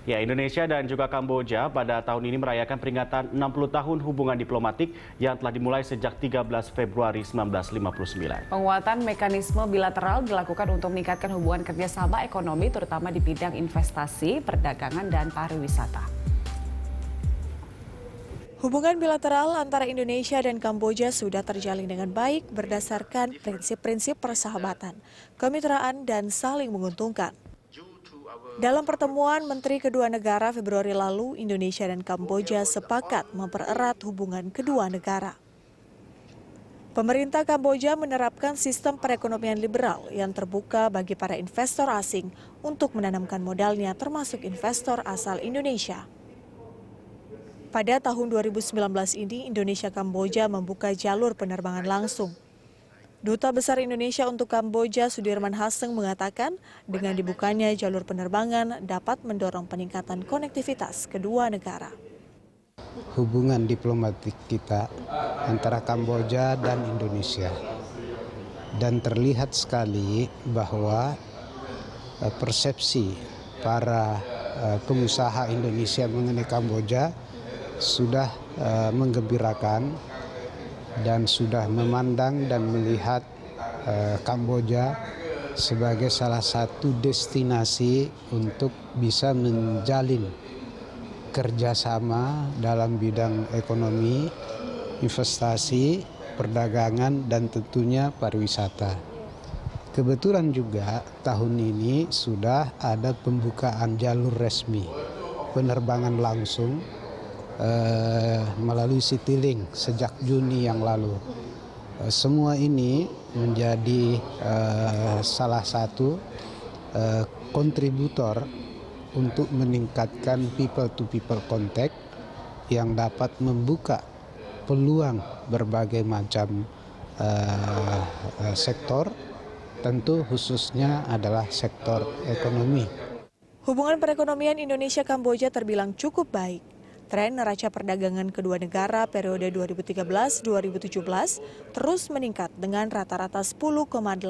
Ya, Indonesia dan juga Kamboja pada tahun ini merayakan peringatan 60 tahun hubungan diplomatik yang telah dimulai sejak 13 Februari 1959. Penguatan mekanisme bilateral dilakukan untuk meningkatkan hubungan kerjasama ekonomi terutama di bidang investasi, perdagangan, dan pariwisata. Hubungan bilateral antara Indonesia dan Kamboja sudah terjalin dengan baik berdasarkan prinsip-prinsip persahabatan, kemitraan, dan saling menguntungkan. Dalam pertemuan Menteri kedua negara Februari lalu, Indonesia dan Kamboja sepakat mempererat hubungan kedua negara. Pemerintah Kamboja menerapkan sistem perekonomian liberal yang terbuka bagi para investor asing untuk menanamkan modalnya termasuk investor asal Indonesia. Pada tahun 2019 ini, Indonesia-Kamboja membuka jalur penerbangan langsung. Duta Besar Indonesia untuk Kamboja, Sudirman Haseng, mengatakan dengan dibukanya jalur penerbangan dapat mendorong peningkatan konektivitas kedua negara. Hubungan diplomatik kita antara Kamboja dan Indonesia. Dan terlihat sekali bahwa persepsi para pengusaha Indonesia mengenai Kamboja sudah menggembirakan dan sudah memandang dan melihat Kamboja sebagai salah satu destinasi untuk bisa menjalin kerjasama dalam bidang ekonomi, investasi, perdagangan, dan tentunya pariwisata. Kebetulan juga tahun ini sudah ada pembukaan jalur resmi penerbangan langsung melalui Citylink sejak Juni yang lalu. Semua ini menjadi salah satu kontributor untuk meningkatkan people-to-people contact yang dapat membuka peluang berbagai macam sektor, tentu khususnya adalah sektor ekonomi. Hubungan perekonomian Indonesia-Kamboja terbilang cukup baik. Tren neraca perdagangan kedua negara periode 2013-2017 terus meningkat dengan rata-rata 10,86%.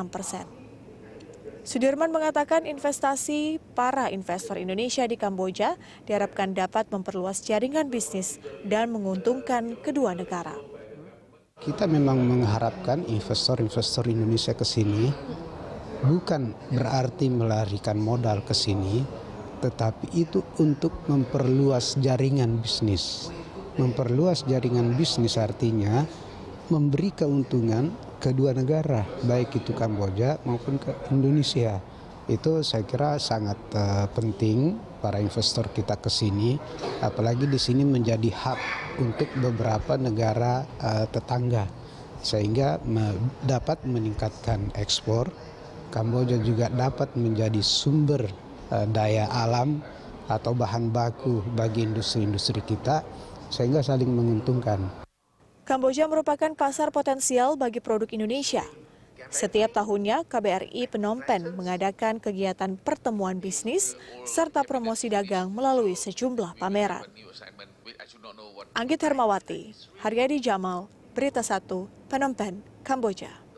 Sudirman mengatakan investasi para investor Indonesia di Kamboja diharapkan dapat memperluas jaringan bisnis dan menguntungkan kedua negara. Kita memang mengharapkan investor-investor Indonesia ke sini bukan berarti melarikan modal ke sini, tetapi itu untuk memperluas jaringan bisnis. Memperluas jaringan bisnis artinya memberi keuntungan kedua negara, baik itu Kamboja maupun ke Indonesia. Itu saya kira sangat penting para investor kita ke sini, apalagi di sini menjadi hub untuk beberapa negara tetangga, sehingga dapat meningkatkan ekspor. Kamboja juga dapat menjadi sumber daya alam atau bahan baku bagi industri-industri kita, sehingga saling menguntungkan. Kamboja merupakan pasar potensial bagi produk Indonesia. Setiap tahunnya, KBRI Phnom Penh mengadakan kegiatan pertemuan bisnis serta promosi dagang melalui sejumlah pameran. Anggit Hermawati, Haryadi Jamal, Berita 1, Phnom Penh, Kamboja.